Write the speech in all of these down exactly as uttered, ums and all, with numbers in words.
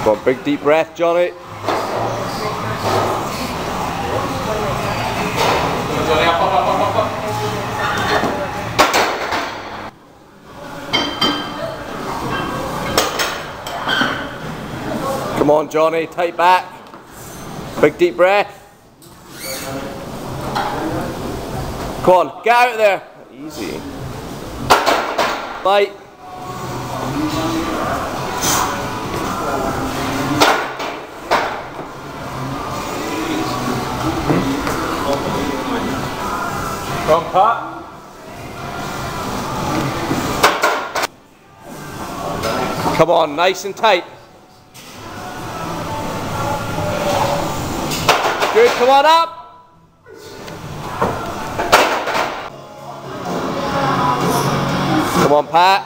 Come on, big deep breath, Jonny. Jonny, up, up, up, up, up. Come on, Jonny, tight back. Big deep breath. Come on, get out there. Easy. Light. Wrong part. Come on, nice and tight. Good, come on up. Come on, Pat.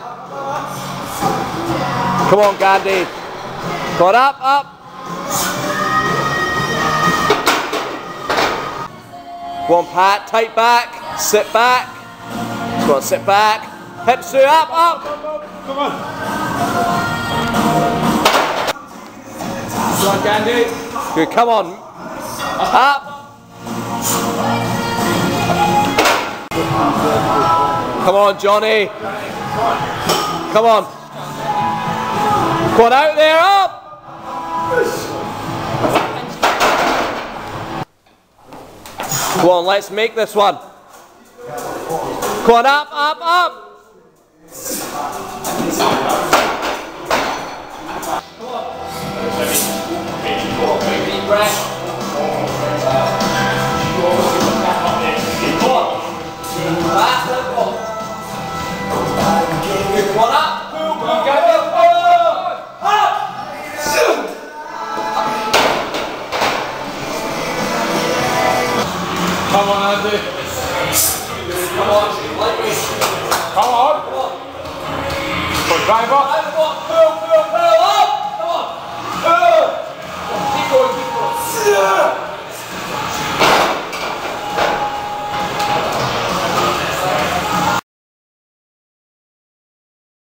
Come on, Gandhi. Come on, up, up. Come on, Pat, tight back. Sit back. Come on, sit back. Hips through, up, up. Come on. Come on, Gandhi. Good, come on. Up. Come on, Jonny. Come on. Come on, out there, up. Come on, let's make this one. Come on, up, up, up. Deep breath. One up. Come on, Andy. Come on, Come on. Come on. Drive up.